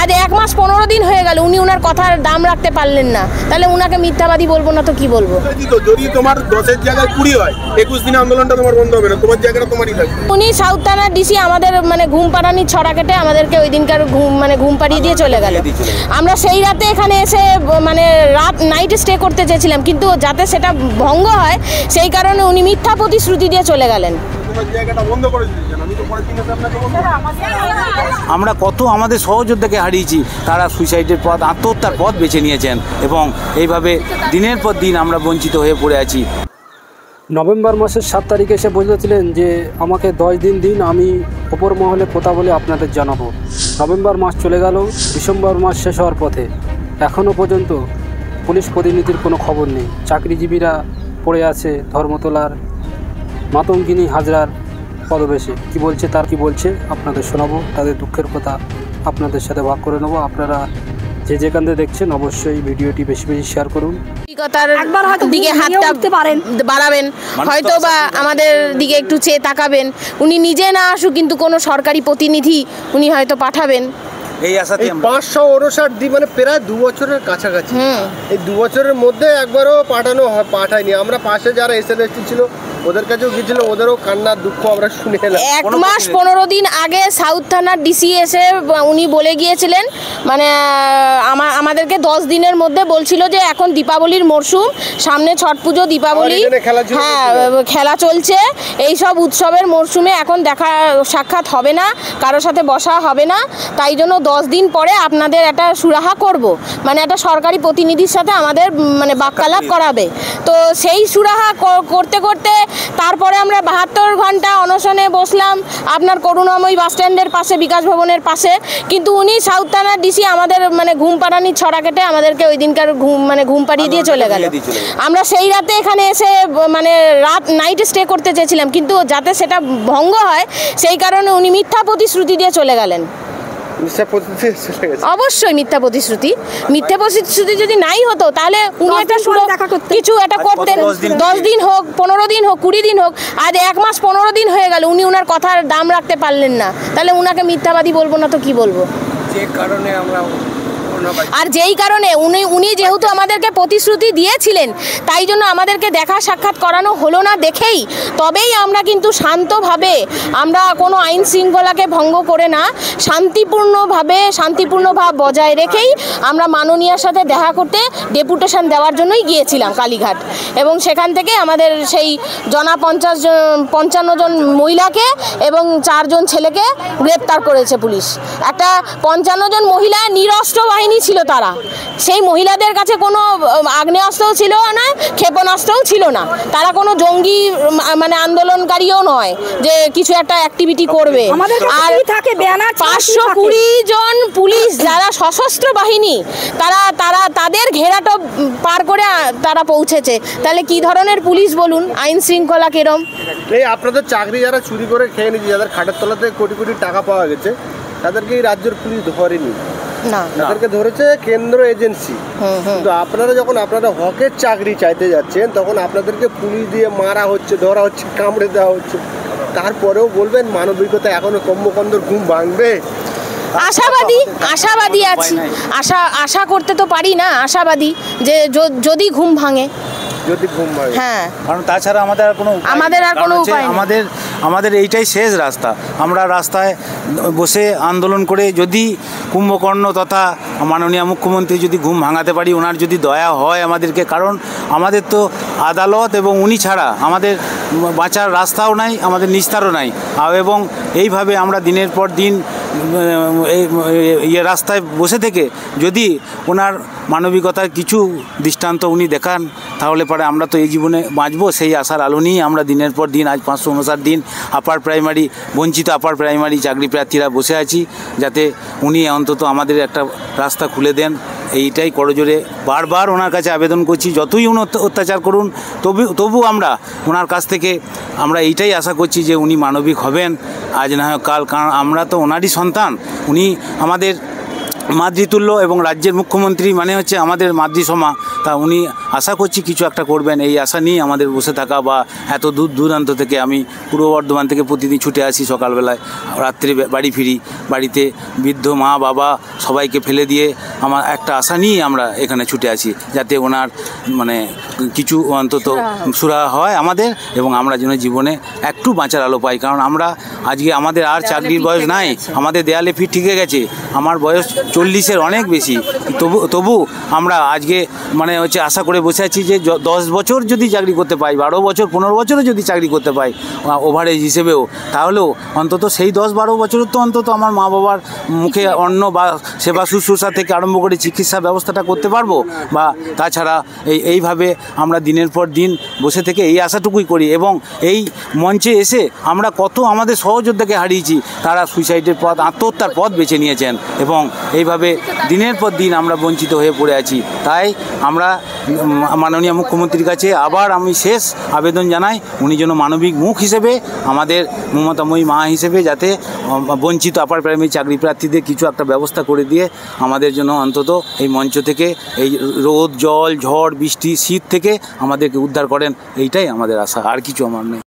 আজ 1 মাস 15 দিন হয়ে গেল, উনি ওনার কথার দাম রাখতে পারলেন না, তাহলে ওনাকে মিথ্যাবাদী বলবো না তো কি বলবো? যদি তোমার 10-এর জায়গায় 20 হয়, 21 দিনে আন্দোলনটা তোমার বন্ধ হবে না, তোমার জায়গাটা তোমারই থাকবে। উনি সাউথ থানার ডিসি আমাদের মানে ঘুম পাড়ানির ছড়া কেটে আমাদেরকে ওই দিনকার ঘুম পাড়িয়ে দিয়ে চলে গেল। আমরা সেই রাতে এখানে এসে মানে নাইট স্টে করতে চেয়েছিলাম, কিন্তু যাতে সেটা ভঙ্গ হয় সেই কারণে উনি মিথ্যা প্রতিশ্রুতি দিয়ে চলে গেলেন। আমরা কত আমাদের সহযোদ্ধাকে হারিয়েছি, তারা সুইসাইডের পথ, আত্মহত্যার পথ বেছে নিয়েছেন এবং এইভাবে দিনের পর দিন আমরা বঞ্চিত হয়ে পড়ে আছি। নভেম্বর মাসের 7 তারিখে এসে বলেছিলেন যে আমাকে 10 দিন দিন, আমি ওপর মহলে কথা বলে আপনাদের জানাবো। নভেম্বর মাস চলে গেল, ডিসেম্বর মাস শেষ হওয়ার পথে, এখনও পর্যন্ত পুলিশ প্রতিনিধির কোনো খবর নেই। চাকরিজীবীরা পড়ে আছে ধর্মতলার মাতঙ্গিনী হাজরার পদবেশে। কি বলছে আপনাদের শোনাবো, তাদের দুঃখের কথা আপনাদের সাথে ভাগ করে নেবো। আপনারা যে যেখান থেকে দেখছেন অবশ্যই ভিডিওটি বেশি বেশি শেয়ার করুন। দিকে হাতটা বাড়াবেন, হয়তো বা আমাদের দিকে একটু চেয়ে তাকাবেন। উনি নিজে না আসুক, কিন্তু কোনো সরকারি প্রতিনিধি উনি হয়তো পাঠাবেন। এই আশাতে 559 দিন মানে প্রায় 2 বছরের কাছাকাছি। এই 2 বছরের মধ্যে একবারও পাঠায়নি। আমরা পাশে যারা এসএলএসটি ছিল ওদের কাছেও গিয়েছিল, ওদেরও কান্নার দুঃখ আমরা শুনে এলাম। 1 মাস 15 দিন আগে সাউথ থানার ডিসি এসে উনি বলে গিয়েছিলেন, মানে আমাদেরকে 10 দিনের মধ্যে বলছিল যে এখন দীপাবলির মরশুম, সামনে ছট পুজো, দীপাবলি, হ্যাঁ খেলা চলছে, এই সব উৎসবের মরশুমে এখন দেখা সাক্ষাৎ হবে না, কারোর সাথে বসা হবে না, তাই জন্য 10 দিন পরে আপনাদের একটা সুরাহা করব, মানে একটা সরকারি প্রতিনিধির সাথে আমাদের মানে বাক্যালাপ করাবে। তো সেই সুরাহা করতে করতে তারপরে আমরা 72 ঘন্টা অনশনে বসলাম আপনার করুণাময়ী বাস স্ট্যান্ডের পাশে, বিকাশ ভবনের পাশে, কিন্তু উনি সাউথ থানার ডিসি আমাদের মানে ঘুম পাড়ানির ছড়া কেটে আমাদেরকে ওই দিনকার ঘুম পাড়িয়ে দিয়ে চলে গেল। আমরা সেই রাতে এখানে এসে মানে নাইট স্টে করতে চেয়েছিলাম, কিন্তু যাতে সেটা ভঙ্গ হয় সেই কারণে উনি মিথ্যা প্রতিশ্রুতি দিয়ে চলে গেলেন। অবশ্যই মিথ্যা প্রতিশ্রুতি যদি নাই হতো তাহলে উনি একটা কিছু একটা করতেন। 10 দিন হোক, 15 দিন হোক, 20 দিন হোক, আজ 1 মাস 15 দিন হয়ে গেল, উনি ওনার কথার দাম রাখতে পারলেন না, তাহলে উনাকে মিথ্যাবাদী বলবো না তো কি বলবো? যে কারণে আমরা আর যেই কারণে উনি যেহেতু আমাদেরকে প্রতিশ্রুতি দিয়েছিলেন, তাই জন্য আমাদেরকে দেখা সাক্ষাৎ করানো হলো না দেখেই, তবেই আমরা কিন্তু শান্তভাবে, আমরা কোনো আইন শৃঙ্খলাকে ভঙ্গ করে না, শান্তিপূর্ণ ভাব বজায় রেখেই আমরা মাননীয়ার সাথে দেখা করতে ডেপুটেশন দেওয়ার জন্যই গিয়েছিলাম কালীঘাট। এবং সেখান থেকে আমাদের সেই 55 জন মহিলাকে এবং 4 জন ছেলেকে গ্রেপ্তার করেছে পুলিশ। একটা 55 জন মহিলা নিরস্ত্র বাহিনী ছিল, তারা সেই মহিলাদের কাছে কোনো আগ্নেয়াস্ত্রও ছিল না, ক্ষেপণাস্ত্রও ছিল না, তারা কোনো জঙ্গি মানে আন্দোলনকারীও নয় যে কিছু একটা অ্যাক্টিভিটি করবে। আর 520 জন পুলিশ যারা সশস্ত্র বাহিনী, তাদের ঘেরাটা পার করে তারা পৌঁছেছে, তাহলে কি ধরনের পুলিশ বলুন? আইন শৃঙ্খলা কিরম? এই আপনাদের চাকরি যারা চুরি করে খেয়ে নিয়েছে, যাদের খাটের তলাতে কোটি কোটি টাকা পাওয়া গেছে, তাদেরকে এই রাজ্যের পুলিশ ধরেনি, তাদেরকে ধরেছে কেন্দ্র এজেন্সি। কিন্তু আপনারা যখন হকের চাকরি চাইতে যাচ্ছেন, তখন আপনাদেরকে পুলিশ দিয়ে মারা হচ্ছে, ধরা হচ্ছে, কামড়ে দেওয়া হচ্ছে, তারপরেও বলবেন মানবিকতা এখনো কম্বকন্দর ঘুম ভাঙবে? আশাবাদী আছি, আশা করতে তো পারি না, আশাবাদী যে যদি ঘুম ভাঙে, হ্যাঁ, কারণ তাছাড়া আমাদের আর কোনো উপায় নেই। আমাদের এইটাই শেষ রাস্তা। আমরা রাস্তায় বসে আন্দোলন করে যদি কুম্ভকর্ণ তথা মাননীয় মুখ্যমন্ত্রী যদি ঘুম ভাঙাতে পারি, ওনার যদি দয়া হয় আমাদেরকে, কারণ আমাদের তো আদালত এবং উনি ছাড়া আমাদের বাঁচার রাস্তাও নাই, আমাদের নিস্তারও নাই। এবং এইভাবে আমরা দিনের পর দিন রাস্তায় বসে থেকে যদি ওনার মানবিকতার কিছু দৃষ্টান্ত উনি দেখান, তাহলে পরে আমরা তো এই জীবনে বাঁচবো, সেই আশার আলো নিয়ে আমরা দিনের পর দিন আজ 559 দিন বঞ্চিত আপার প্রাইমারি চাকরি প্রার্থীরা বসে আছি, যাতে উনি অন্তত আমাদের একটা রাস্তা খুলে দেন। এইটাই করজোরে বারবার ওনার কাছে আবেদন করছি, যতই উনি অত্যাচার করুন তবু আমরা ওনার কাছ থেকে আমরা এইটাই আশা করছি যে উনি মানবিক হবেন, আজ না হয় কাল, কারণ আমরা তো ওনারই সন্তান। উনি আমাদের মাতৃতুল্য এবং রাজ্যের মুখ্যমন্ত্রী মানে হচ্ছে আমাদের মাতৃসমা, তা উনি আশা করছি কিছু একটা করবেন, এই আশা নিয়েই আমাদের বসে থাকা। বা এত দূর দূরান্ত থেকে আমি পূর্ব বর্ধমান থেকে প্রতিদিন ছুটে আসি, সকালবেলায় রাত্রে বাড়ি ফিরি, বাড়িতে বৃদ্ধ মা বাবা সবাইকে ফেলে দিয়ে আমার একটা আশা নিয়েই আমরা এখানে ছুটে আসি, যাতে ওনার মানে কিছু অন্তত সুরাহা হয় আমাদের, এবং আমরা যেন জীবনে একটু বাঁচার আলো পাই। কারণ আমরা আজকে আমাদের আর চাকরির বয়স নাই, আমাদের দেয়ালে পিঠ ঠেকে গেছে। আমার বয়স 40-এর অনেক বেশি, তবু আমরা আজকে মানে হচ্ছে আশা করে বসে আছি যে 10 বছর যদি চাকরি করতে পাই, 12 বছর 15 বছরও যদি চাকরি করতে পাই ওভারেজ হিসেবেও, তাহলেও অন্তত সেই 10-12 বছর তো অন্তত আমার মা বাবার মুখে অন্ন বা সেবা শুশ্রূষা থেকে আরম্ভ করে চিকিৎসা ব্যবস্থাটা করতে পারবো। বা তাছাড়া এইভাবে আমরা দিনের পর দিন বসে থেকে এই আশাটুকুই করি। এবং এই মঞ্চে এসে আমরা কত আমাদের সহযোদ্ধাকে হারিয়েছি, তারা সুইসাইডের পথ, আত্মহত্যার পথ বেছে নিয়েছেন, এবং এইভাবে দিনের পর দিন আমরা বঞ্চিত হয়ে পড়ে আছি। তাই আমরা মাননীয় মুখ্যমন্ত্রীর কাছে আবার আমি শেষ আবেদন জানাই, উনি যেন মানবিক মুখ হিসেবে, আমাদের মমতাময়ী মা হিসেবে, যাতে বঞ্চিত আপার প্রাইমারি চাকরি প্রার্থীদের কিছু একটা ব্যবস্থা করে দিয়ে আমাদের জন্য অন্তত এই মঞ্চ থেকে, এই রোদ জল ঝড় বৃষ্টি শীত থেকে আমাদেরকে উদ্ধার করেন, এইটাই আমাদের আশা, আর কিছু আমার নেই।